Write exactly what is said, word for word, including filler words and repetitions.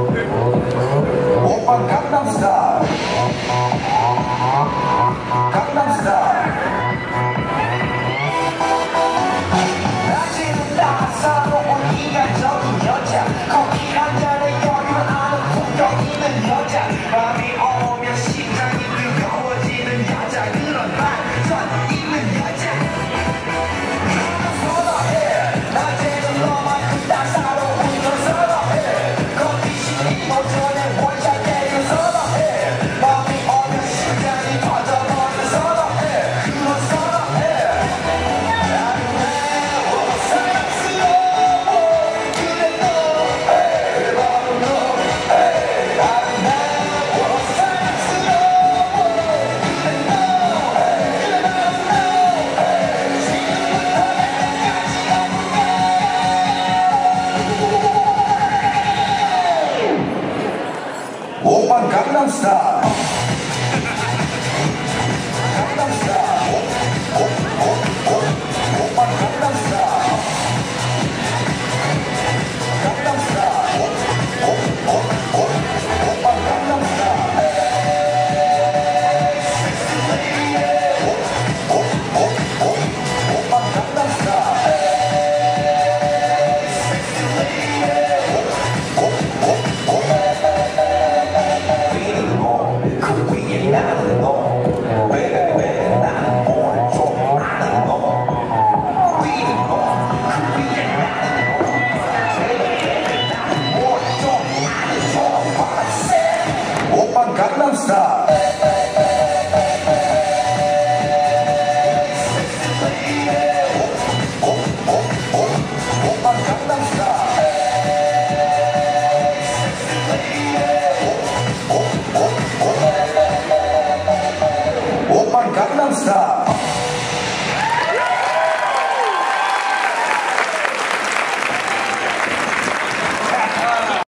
오빠 강남스타일 강남스타일 낮에는 따사로운 인간적인 여자 커피 한 잔에 여유를 아는 품격 있는 여자 밤이 오면 심장이 뜨거워지는 여자 그런 반전 있는 여자 나는 선호해 낮에는 너만큼 따사로운 걸 선호해 커피 시키고 전에 원샷 때리는 선호해 밤이 오면 심장이 터져버리는 선호해 그런 선호해 아름다워 사랑스러워 그래 너 에이 바로 너 에이 아름다워 사랑스러워 그래 너 에이 그래 바로 너 에이 지금부터 내일까지 가볼게 오빤 강남스타일